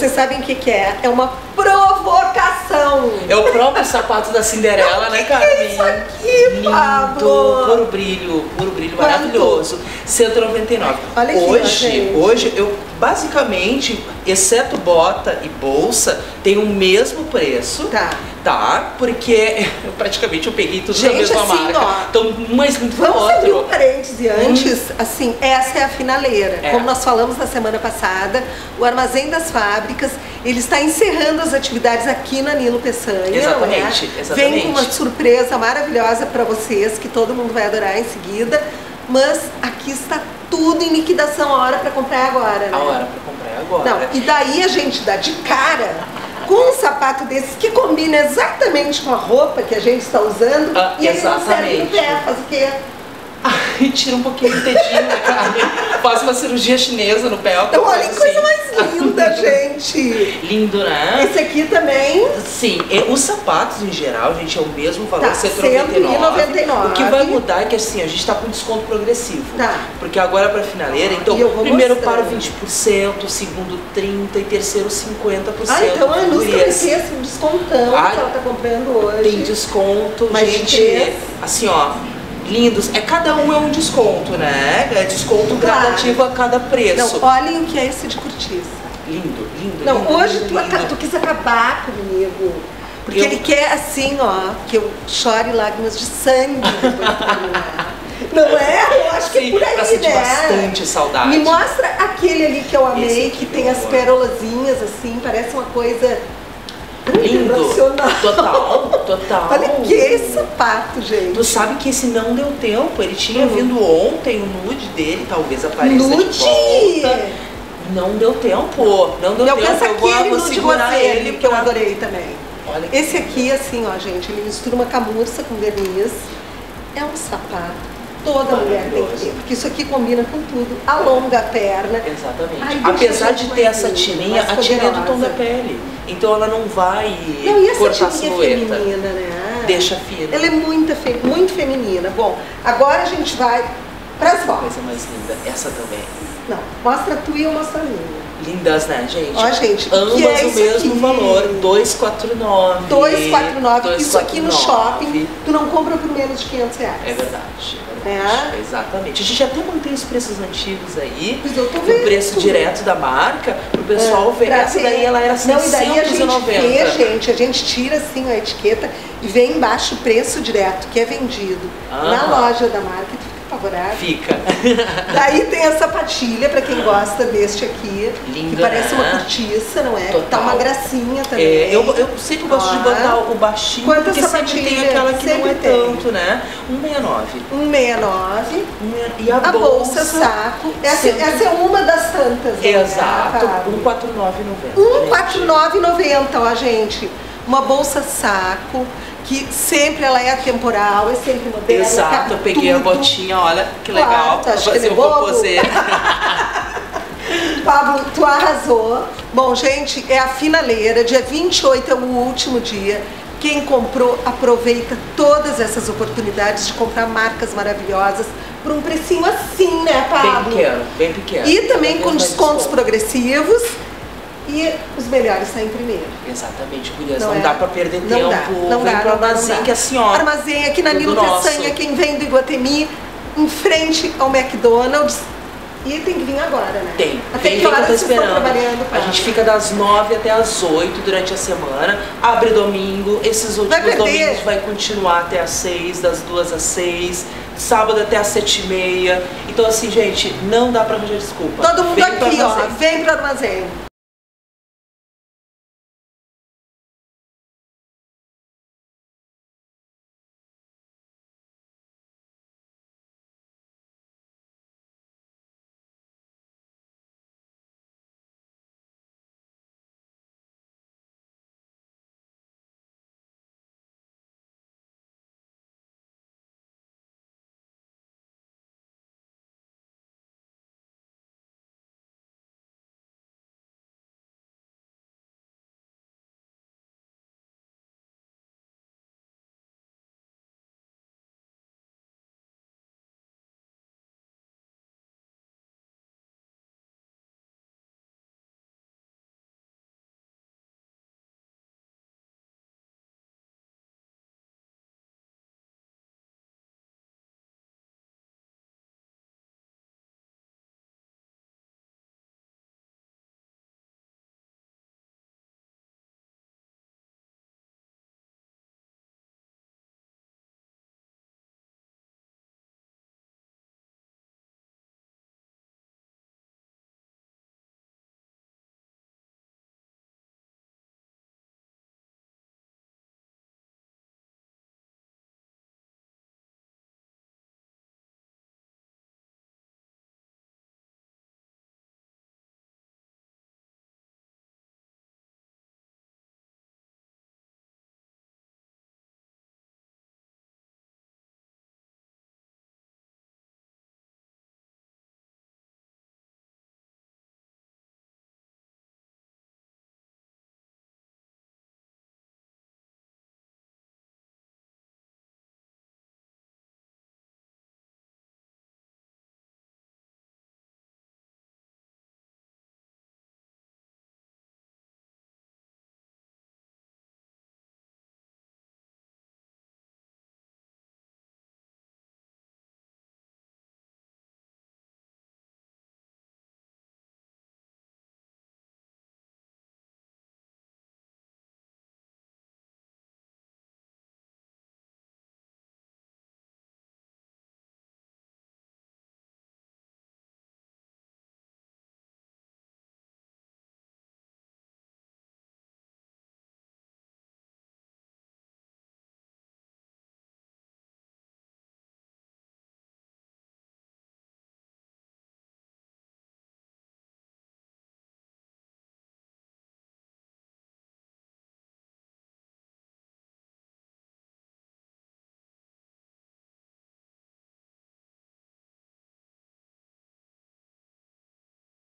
Vocês sabem o que que é? É uma provocação. É o próprio sapato da Cinderela, né, Carmen? Que é isso aqui, Pablo? Puro brilho, maravilhoso. 199. Olha aqui, hoje eu basicamente, exceto bota e bolsa, tem o mesmo preço. Tá, porque praticamente eu peguei tudo da mesma assim, marca. Ó, então, mais muito vamos outro. abrir um parêntese antes, assim, essa é a finaleira. Como nós falamos na semana passada, o Armazém das Fábricas, ele está encerrando as atividades aqui na Nilo Peçanha. Exatamente, Vem com uma surpresa maravilhosa para vocês, que todo mundo vai adorar em seguida. Mas aqui está tudo em liquidação, a hora para comprar agora, né? A hora para comprar agora. Não, e daí a gente dá de cara com um sapato desses que combina exatamente com a roupa que a gente está usando e ele não serve no pé, faz o quê? Ai, tira um pouquinho do dedinho, cara. Faz uma cirurgia chinesa no pé. Então, olha que coisa mais linda, gente. Lindo, né? Esse aqui também. Sim, os sapatos em geral, gente, é o mesmo valor, tá, 199. O que vai mudar é que assim, a gente tá com desconto progressivo. Tá. Porque agora pra finaleira, então, primeiro para 20%, segundo 30% e terceiro 50%. Ah, então a Luz vai ter esse descontão que ela tá comprando hoje. Tem desconto, gente. Assim, ó. Lindos, cada um é um desconto, né? É desconto gradativo a cada preço. Não, olhem o que é esse de cortiça. Lindo, lindo. Não, lindo, hoje lindo, tu quis acabar comigo. Porque ele quer assim, ó, que eu chore lágrimas de sangue depois de terminar. Não é? Eu acho que é por aí, pra sentir bastante saudade. Me mostra aquele ali que eu amei, que tem as pérolazinhas assim, parece uma coisa... Lindo, total. Olha que esse sapato, gente. Tu sabe que esse não deu tempo, ele tinha vindo ontem, o nude dele talvez apareça nude? De volta. Não deu tempo, não deu tempo, eu vou segurar ele, porque eu adorei também. Olha esse aqui, assim, ó, gente, ele mistura uma camurça com verniz, é um sapato. Toda mulher tem que ter, porque isso aqui combina com tudo, alonga a perna. Exatamente. Ai, apesar de ter essa tirinha, a tirinha é do tom da pele. Então ela não vai cortar a silhueta. Feminina, né? Deixa fina. Ela é muito feminina. Bom, agora a gente vai para as botas. Coisa mais linda, essa também. Não, mostra tu e eu mostro a minha. Lindas, né, gente? Ó, gente, ambas o mesmo valor, 249. 249. Isso aqui no shopping, tu não compra por menos de R$500. É verdade. Exatamente. A gente até mantém os preços antigos aí, o preço direto da marca, pro pessoal ver. Essa daí ela era 690. A gente tira assim a etiqueta e vem embaixo o preço direto, que é vendido na loja da marca. Favorável. Fica. Daí tem a sapatilha, pra quem gosta deste aqui. Linda, que parece uma cortiça, não é? Total. Tá uma gracinha também. Eu sempre gosto de botar o baixinho, porque sempre tem aquela que não é tanto, né? 169. 169. E a bolsa saco. Essa é uma das tantas. Exato. Né? 149,90. 149,90, ó, gente. Uma bolsa saco. Que sempre ela é atemporal, é sempre moderna. Exato, eu peguei a botinha, olha que legal, pra fazer o popozê. Pablo, tu arrasou. Bom, gente, é a finaleira, dia 28 é o último dia. Quem comprou, aproveita todas essas oportunidades de comprar marcas maravilhosas por um precinho assim, né, Pablo? Bem pequeno. E também com descontos progressivos. E os melhores saem primeiro. Exatamente, gurias. Não dá pra perder tempo. Não dá. Pro armazém, que assim, ó. Armazém aqui na Nilo Peçanha, quem vem do Iguatemi, em frente ao McDonald's. E tem que vir agora, né? Tem. Até que que hora tá esperando. A gente fica das 9 até as 8 durante a semana. Abre domingo. Esses últimos domingos vai continuar até as 6, das 2 às 6. Sábado até às 7h30. Então assim, gente, não dá pra arranjar desculpa. Todo mundo aqui, ó. Vem pro armazém.